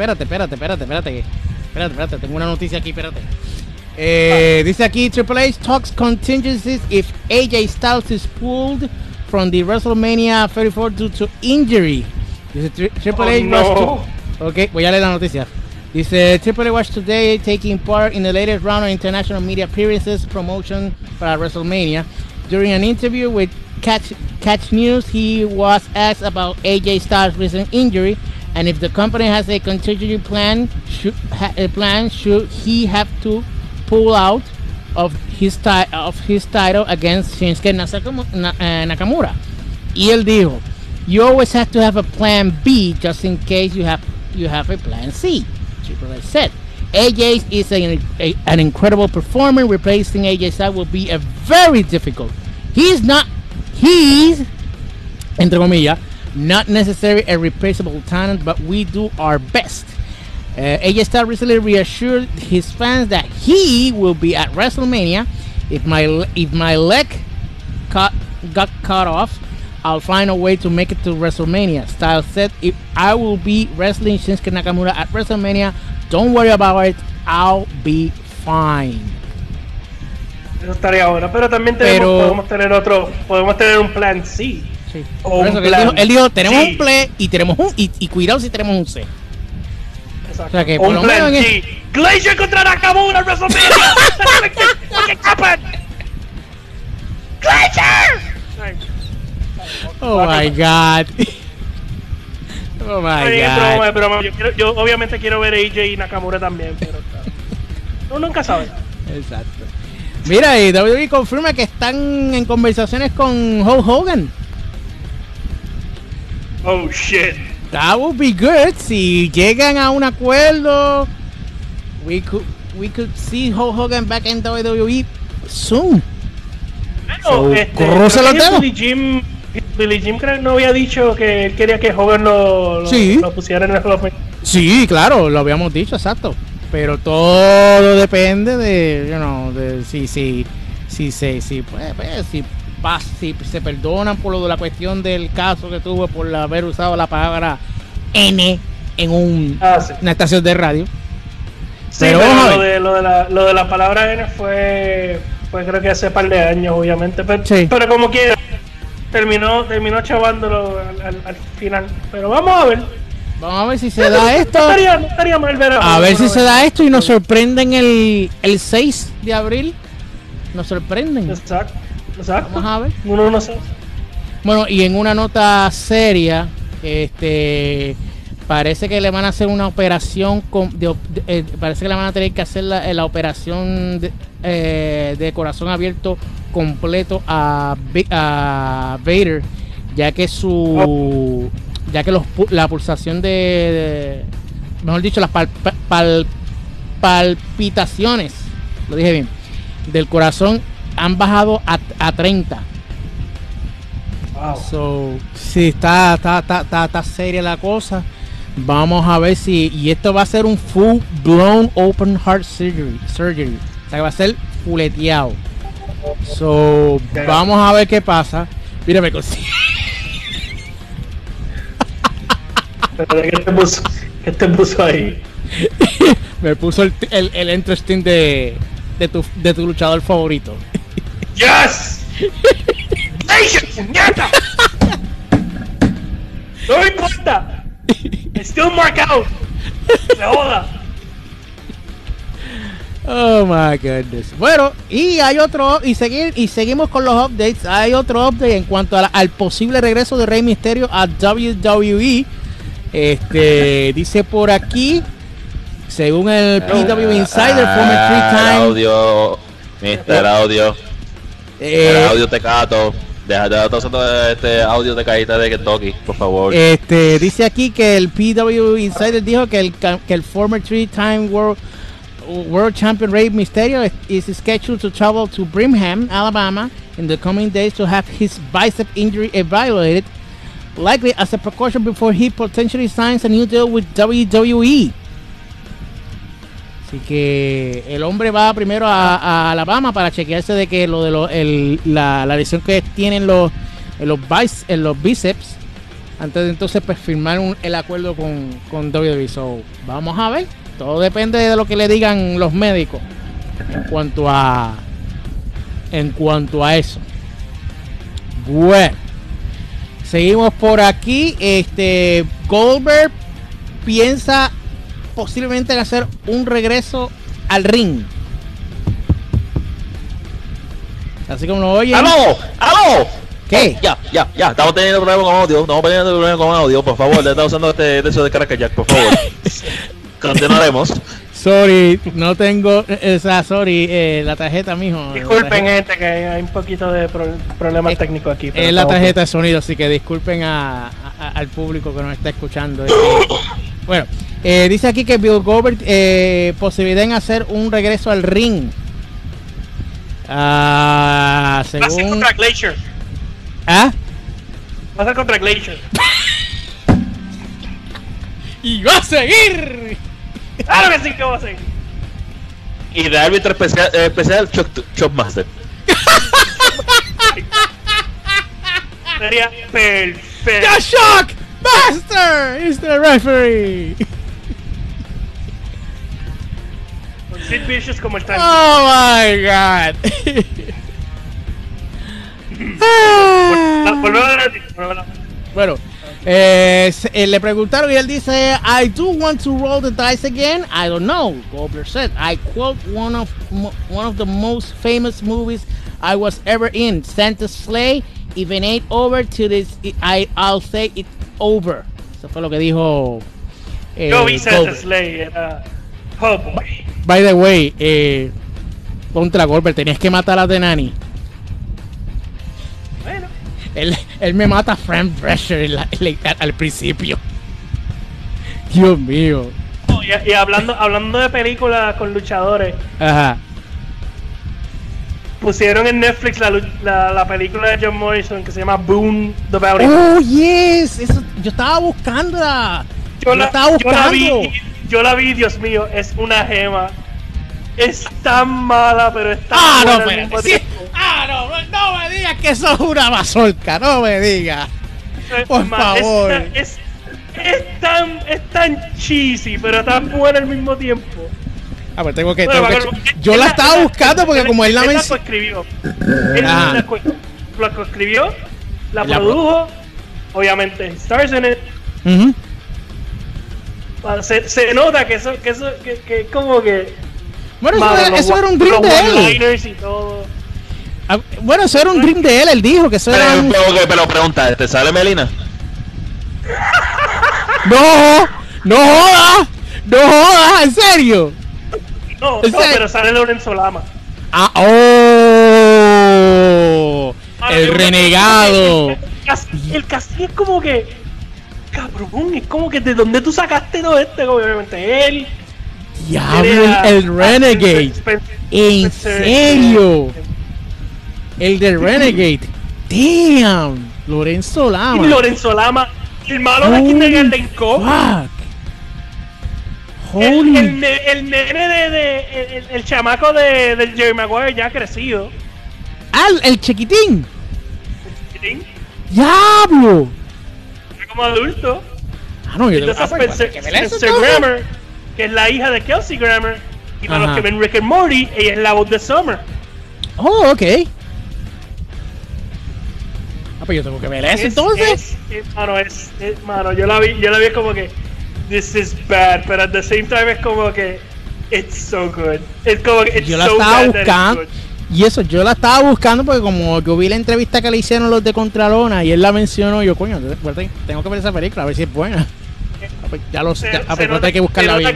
Tengo una noticia aquí, espérate. Dice aquí, Triple H talks contingencies if AJ Styles is pulled from the WrestleMania 34 due to injury. Dice Triple H no. Ok, voy a leer la noticia. Dice Triple H was today taking part in the latest round of international media appearances promotion para WrestleMania. During an interview with Catch News, he was asked about AJ Styles' recent injury and if the company has a contingency plan. Should he have to pull out of his title against Shinsuke Nakamura? Y él dijo, "You always have to have a plan B just in case you have a plan C." Triple H said, "AJ is an incredible performer. Replacing AJ Styles will be a very difficult. He's entre comillas, not necessarily a replaceable talent, but we do our best." AJ Styles recently reassured his fans that he will be at WrestleMania. If my leg got cut off, I'll find a way to make it to WrestleMania. Styles said, "If I will be wrestling Shinsuke Nakamura at WrestleMania, don't worry about it. I'll be fine." Eso estaría bueno, pero también podemos tener un plan C. Sí. O Por eso un que plan él dijo, tenemos G. un play y tenemos y cuidado si tenemos un C. Exacto. O sea que O por un lo plan menos G. Glacier contra Nakamura en WrestleMania. What can happen? Glacier. Oh my god. Oh my god. Es broma. Yo obviamente quiero ver a AJ y Nakamura también, pero uno nunca sabe. Exacto. Mira, y WWE confirma que están en conversaciones con Hulk Hogan. Oh shit. That would be good. Si llegan a un acuerdo, we could see Hulk Hogan back in WWE soon. Bueno, cruza los dedos. Billy Jim creo que no había dicho que él quería que Hogan lo pusiera en el Hall of Fame. Sí, claro, lo habíamos dicho, exacto. Pero todo depende de, de si se perdonan por lo de la cuestión del caso que tuvo por haber usado la palabra N en una estación de radio. Sí, pero lo de la palabra N fue creo que hace par de años, obviamente, pero como quiera terminó chavándolo al final. Pero vamos a ver si se da esto. No estaría mal ver a ver si se da esto y nos sorprenden el 6 de abril. Nos sorprenden. Exacto. Vamos a ver. Uno no sabe. Bueno, y en una nota seria, parece que le van a hacer una operación parece que le van a tener que hacer la operación de corazón abierto completo a Vader, ya que la pulsación mejor dicho, las palpitaciones, lo dije bien, del corazón han bajado a 30. Wow. So, sí, está seria la cosa. Vamos a ver y esto va a ser un full blown open heart surgery. O sea que va a ser fuleteado. So, vamos a ver qué pasa. Mírame consigo. ¿Qué te puso ahí? Me puso el interesting de tu luchador favorito. ¡Yes! ¡Puñeta! No me importa. Still mark out. Se joda. Oh my goodness. Bueno, y hay otro, y seguimos con los updates. Hay otro update en cuanto al posible regreso de Rey Mysterio a WWE. Dice por aquí, según el PW Insider, former three-time audio, Mr. Audio. El audio te cato. Deja de estar usando este audio de caída de Kentucky, por favor. Dice aquí que el PW Insider dijo que el former three-time World Champion Rey Mysterio is scheduled to travel to Birmingham, Alabama in the coming days to have his bicep injury evaluated. likely as a precaution before he potentially signs a new deal with WWE. Así que el hombre va primero a Alabama para chequearse de que lo de la lesión que tienen en los bíceps, antes de entonces pues firmar el acuerdo con WWE. So, vamos a ver, todo depende de lo que le digan los médicos en cuanto a eso. Bueno, seguimos por aquí. Goldberg piensa posiblemente en hacer un regreso al ring. Así como lo oyen. ¡Aló! ¿Qué? Ya. Estamos teniendo problemas con audio. Por favor, le está usando de eso de Caracas Jack, por favor. Continuaremos. Sorry, no tengo la tarjeta, mijo. Disculpen, gente, que hay un poquito de problemas técnicos aquí. Es la tarjeta de sonido, así que disculpen al público que nos está escuchando. Bueno, dice aquí que Bill Goldberg posibilidad en hacer un regreso al ring. Va a ser Según... contra Glacier. ¿Ah? Va a ser contra Glacier. ¡Y va a seguir! ¡Claro que sí que va a seguir! Y de árbitro especial Chopmaster. Sería perfecto. ¡The Shock Master is the referee! Con Sid Vicious como el tanque. ¡Oh my God! Volvemos a ver. Bueno, le preguntaron y él dice, I do want to roll the dice again. I don't know. Goldberg said, I quote one of the most famous movies I was ever in, Santa's Sleigh. If it ain't over to this, I'll say it's over. Eso fue lo que dijo Yo vi Santa's Goldberg. Sleigh, era oh boy. By the way, contra Goldberg, tenías que matar a The Nanny. Bueno, Él me mata a Frank Drescher al principio. Dios mío. y hablando de películas con luchadores, Ajá. pusieron en Netflix la película de John Morrison que se llama Boone the Bounty. Oh, yes. Eso, yo estaba buscándola. Yo la vi, Dios mío, es una gema. Es tan mala, pero es tan buena al mismo tiempo. No me digas que eso es una mazorca. No me digas. Por favor. Es tan cheesy, pero tan buena al mismo tiempo. Pues tengo que. Yo la estaba buscando porque como él la mencionó. Él la coescribió, la produjo, obviamente stars in it. Se nota que eso como que. Bueno, eso era un dream de él. Y todo. Bueno, eso era un dream de él. Él dijo que eso era. Pero pregunta, ¿te sale Melina? No jodas, en serio. No, pero sale Lorenzo Lama. El renegado. El casting es como que, cabrón, es como que de dónde tú sacaste todo esto, obviamente él. Diablo, el Renegade. En serio. El del Renegade. Damn. Lorenzo Lama. Y Lorenzo Lama, el malo de Kindergarten Cop. Fuck. El nene el chamaco de Jerry Maguire ya ha crecido. El chiquitín. ¿Sí? Diablo. Está como adulto. No, yo Entonces Spencer Grammer, que es la hija de Kelsey Grammer, y para los que ven Rick and Morty, ella es la voz de Summer. Oh, ok. Pues yo tengo que ver eso entonces. Mano, yo la vi como que this is bad, but at the same time es como que it's so good. Es como que yo la estaba buscando. Y eso, yo la estaba buscando porque como yo vi la entrevista que le hicieron los de Contralona y él la mencionó, yo coño, tengo que ver esa película a ver si es buena. Ya lo sé, pero hay que buscarla bien.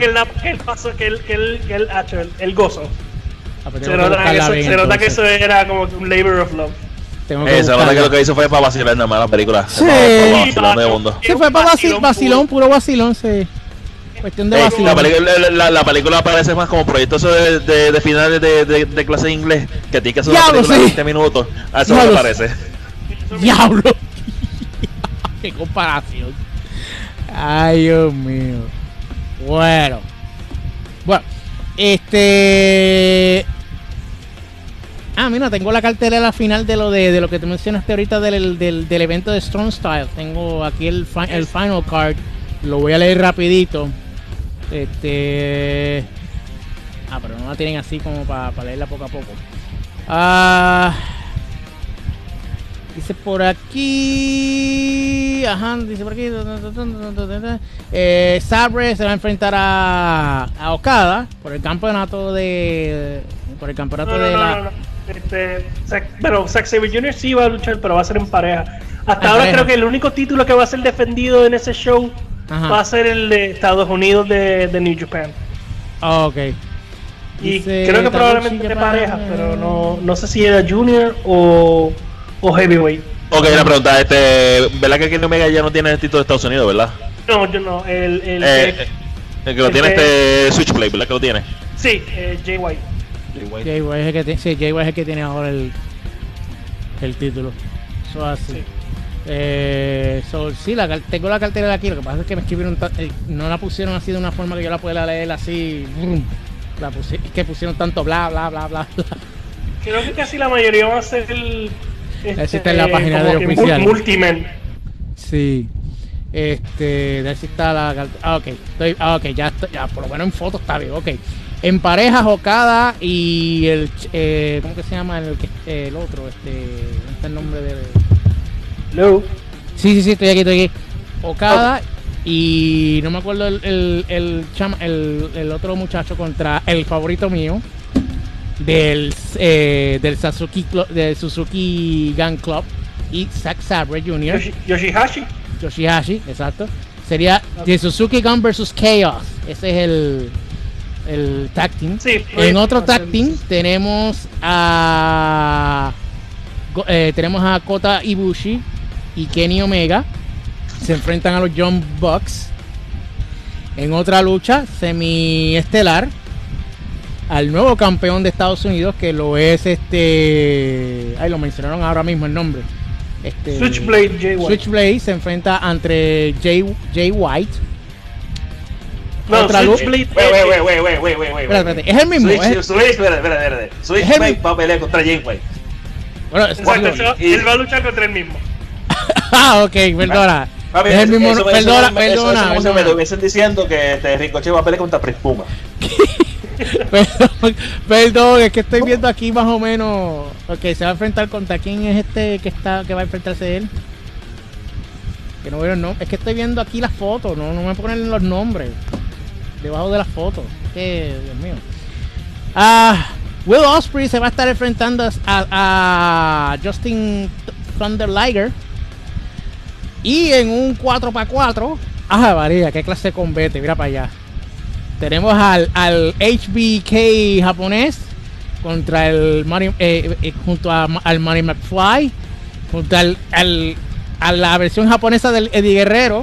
El gozo. Se nota que eso era como un labor of love. Se nota que lo que hizo fue para vacilar nada más la película. Sí, fue para vacilón, puro vacilón, sí. Cuestión de vacilón. La película parece más como proyectos de finales de clase de inglés que tiene que hacer una película de 20 minutos. A eso me parece. Diablo. Qué comparación. Ay, Dios mío. Bueno, mira, tengo la cartelera final de lo que te mencionaste ahorita del evento de Strong Style. Tengo aquí el final card. Lo voy a leer rapidito. Pero no la tienen así como para leerla poco a poco. Dice por aquí. Dice por aquí. Sabre se va a enfrentar a Okada por el campeonato de. Pero Zack Sabre Jr. sí va a luchar, pero va a ser en pareja. Hasta ahora creo que el único título que va a ser defendido en ese show va a ser el de Estados Unidos de New Japan. Ok. Y creo que probablemente de pareja, pero no sé si era Junior o Heavyweight. Ok, la pregunta, ¿verdad que Kenny Omega ya no tiene el título de Estados Unidos, verdad? No, yo no. El que lo tiene Switchblade, ¿verdad que lo tiene? Sí, Jay White. Jay White es el que tiene ahora el título. Eso así. Sí, tengo la cartera de aquí. Lo que pasa es que me escribieron, no la pusieron así de una forma que yo la pueda leer así. Que pusieron tanto bla bla bla bla. Creo que casi la mayoría va a ser está en la página de oficial. Multiman. Sí. De así está la cartera. Ok, ya por lo menos en foto está bien. Ok. En parejas, Okada y el ¿cómo que se llama el otro? ¿Dónde está el nombre de? Hello. Sí, estoy aquí. Okada y no me acuerdo el otro muchacho contra el favorito mío del Suzuki Gun Club y Zack Sabre Jr. Yoshihashi, exacto. Sería de Suzuki Gun vs Chaos. Ese es el tag team. Sí, en otro tag team tenemos a Kota Ibushi y Kenny Omega. Se enfrentan a los Young Bucks. En otra lucha semi-estelar al nuevo campeón de Estados Unidos, que lo es lo mencionaron ahora mismo el nombre. Switchblade Jay White. Switchblade se enfrenta entre Jay White. No, Switchblade. Espérate, es el mismo. Switchblade va a pelear contra Jay White. Bueno, él va a luchar contra él mismo. Ok, perdona. Papi, es el mismo. Perdona. Me estuviesen diciendo que Ricochet va a pelear contra Prince Puma. Perdón, es que estoy viendo aquí más o menos. Ok, se va a enfrentar contra quién es que va a enfrentarse él. Que no veo el nombre. Es que estoy viendo aquí las fotos, no me ponen los nombres debajo de las fotos. Que Dios mío. Will Ospreay se va a estar enfrentando a Justin Thunder Liger. Y en un 4x4, María, qué clase de combate, mira para allá. Tenemos al HBK japonés contra el junto al Manny McFly, junto a la versión japonesa del Eddie Guerrero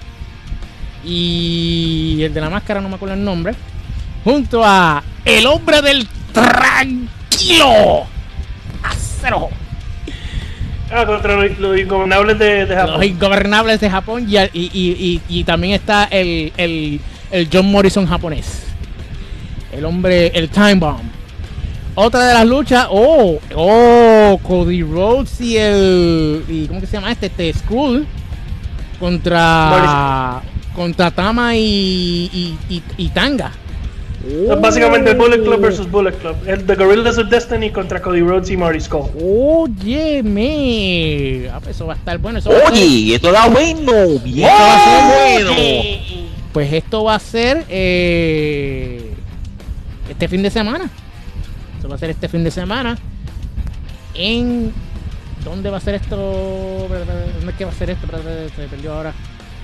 y el de la máscara, no me acuerdo el nombre, junto a el hombre del tranquilo Acero. Contra los ingobernables de Japón. Los ingobernables de Japón y también está el John Morrison japonés. El hombre, el Time Bomb. Otra de las luchas, Cody Rhodes y ¿cómo que se llama Skrull contra Tama y Tanga. Básicamente el Bullet Club versus Bullet Club. El The Gorillas of Destiny contra Cody Rhodes y Marty Scurll. Oye, eso va a estar bueno. Esto da bueno. Bien. Esto va a ser bueno. Pues esto va a ser este fin de semana. Esto va a ser este fin de semana. ¿Dónde va a ser esto? ¿Dónde es que va a ser esto? Se me perdió ahora.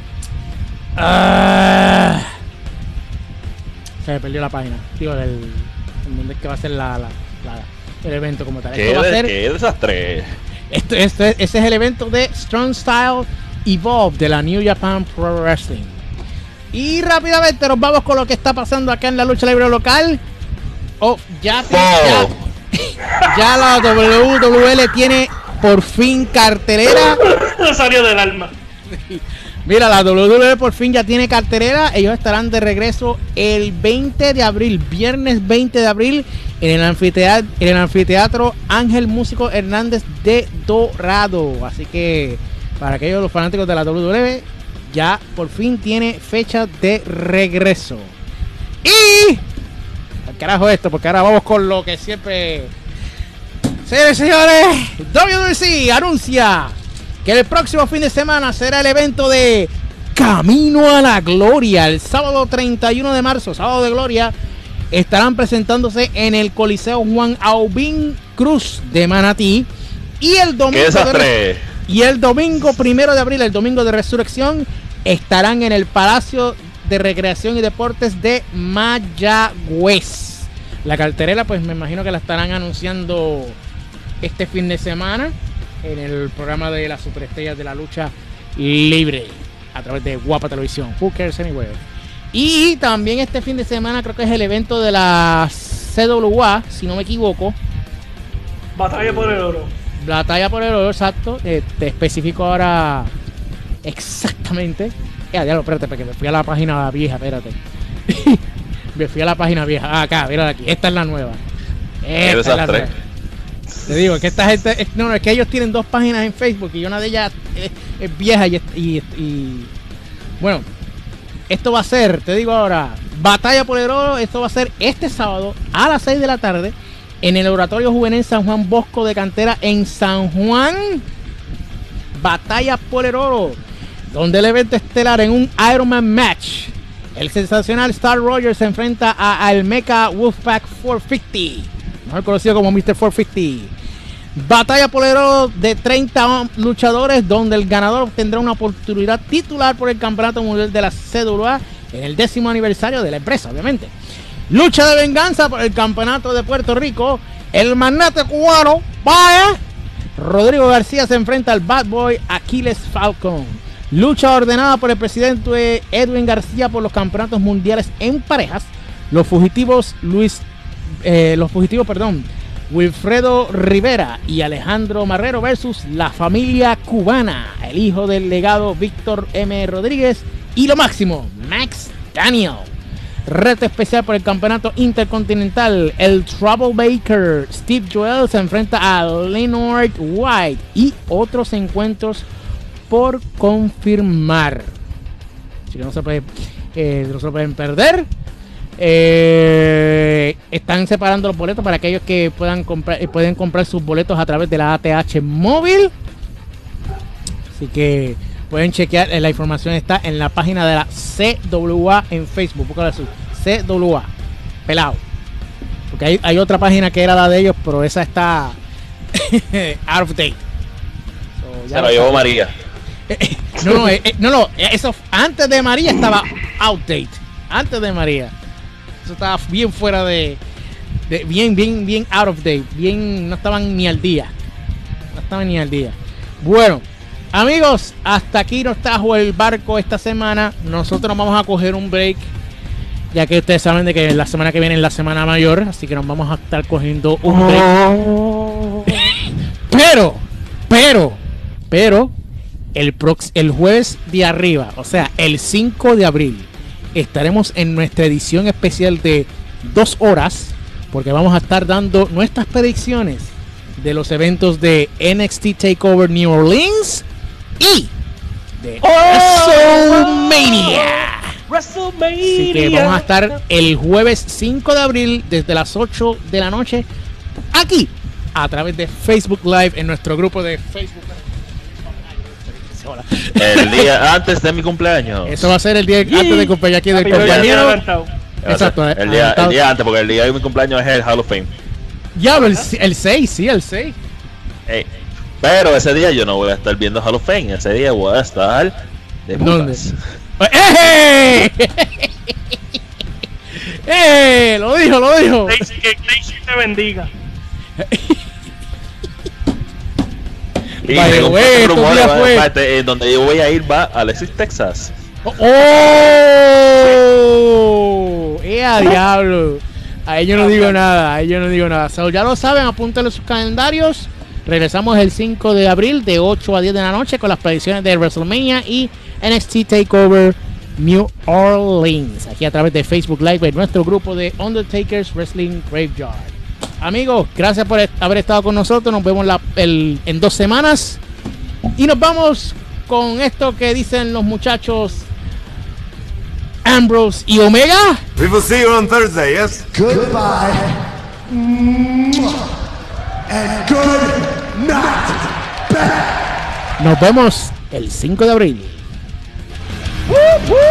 Se me perdió la página. Digo, ¿dónde es que va a ser el evento como tal? ¿Qué desastre? Ese es el evento de Strong Style Evolve de la New Japan Pro Wrestling. Y rápidamente nos vamos con lo que está pasando acá en la lucha libre local. Ya la WWL tiene por fin cartelera. Salió del alma. Mira, la WWE por fin ya tiene cartelera. Ellos estarán de regreso el 20 de abril, viernes 20 de abril, en el anfiteatro Ángel Músico Hernández de Dorado. Así que para aquellos los fanáticos de la WWE, ya por fin tiene fecha de regreso. Y al carajo esto, porque ahora vamos con lo que siempre... Señores, WWC anuncia que el próximo fin de semana será el evento de Camino a la Gloria. El sábado 31 de marzo, sábado de gloria, estarán presentándose en el Coliseo Juan Aubín Cruz de Manatí. Y el domingo, y el domingo 1 de abril, el domingo de resurrección, estarán en el Palacio de Recreación y Deportes de Mayagüez. La cartelera, pues me imagino que la estarán anunciando este fin de semana en el programa de las superestrellas de la lucha libre a través de Guapa Televisión. Who Cares Anywhere. Y también este fin de semana creo que es el evento de la CWA, si no me equivoco. Batalla por el oro. Batalla por el oro, exacto. Te especifico ahora exactamente. Diablo, espérate, porque me fui a la página vieja, espérate. Me fui a la página vieja. Acá, mira aquí. Esta es la nueva. Esta es la nueva. Te digo que esta gente, no, es que ellos tienen dos páginas en Facebook y una de ellas es vieja y bueno, esto va a ser, te digo ahora, Batalla por el Oro. Esto va a ser este sábado a las 6 de la tarde en el Oratorio Juvenil San Juan Bosco de Cantera en San Juan. Batalla por el Oro, donde el evento estelar en un Ironman match, el sensacional Star Rogers se enfrenta a Almeca Wolfpack 450, mejor conocido como Mr. 450. Batalla por el oro de 30 luchadores, donde el ganador obtendrá una oportunidad titular por el Campeonato Mundial de la CWA en el 10º aniversario de la empresa, obviamente. Lucha de venganza por el Campeonato de Puerto Rico. El magnate cubano, vaya, Rodrigo García se enfrenta al Bad Boy Aquiles Falcon. Lucha ordenada por el presidente Edwin García por los campeonatos mundiales en parejas. Los fugitivos Wilfredo Rivera y Alejandro Marrero versus la familia cubana, el hijo del legado Víctor M. Rodríguez y lo máximo, Max Daniel. Reto especial por el campeonato intercontinental, el Troublemaker Steve Joel se enfrenta a Leonard White y otros encuentros por confirmar. Así que no se pueden perder. Están separando los boletos para aquellos que pueden comprar sus boletos a través de la ATH móvil. Así que pueden chequear, la información está en la página de la CWA en Facebook. Búscala así, CWA, pelado. Porque hay otra página que era la de ellos, pero esa está out of date. Se lo llevó María. No, eso antes de María estaba outdate. Antes de María. Eso estaba bien fuera de bien out of date. No estaban ni al día. Bueno, amigos, hasta aquí nos trajo el barco esta semana. Nosotros vamos a coger un break, ya que ustedes saben de que la semana que viene es la semana mayor, así que nos vamos a estar cogiendo un break. Pero el jueves de arriba, o sea, el 5 de abril, estaremos en nuestra edición especial de 2 horas, porque vamos a estar dando nuestras predicciones de los eventos de NXT TakeOver New Orleans y de WrestleMania. Así que vamos a estar el jueves 5 de abril desde las 8 de la noche aquí a través de Facebook Live en nuestro grupo de Facebook. El día antes de mi cumpleaños. Eso va a ser el día antes de cumpleaños aquí del compañero. Exacto. El día antes, porque el día de mi cumpleaños es el Hall of Fame. Ya, el 6, sí, el 6. Pero ese día yo no voy a estar viendo Hall of Fame. Ese día voy a estar de putas. Lo dijo. Que Casey te bendiga. Y según rumores, donde yo voy a ir va a Alexis, Texas. Diablo. Ahí yo no digo nada. So, ya lo saben, apúntenlo en sus calendarios. Regresamos el 5 de abril de 8 a 10 de la noche con las predicciones de WrestleMania y NXT TakeOver New Orleans. Aquí a través de Facebook Live en nuestro grupo de Undertaker's Wrestling Graveyard. Amigos, gracias por haber estado con nosotros. Nos vemos en 2 semanas. Y nos vamos con esto que dicen los muchachos Ambrose y Omega. We will see you on Thursday, yes? Goodbye. And good night. Nos vemos el 5 de abril. Woo, woo.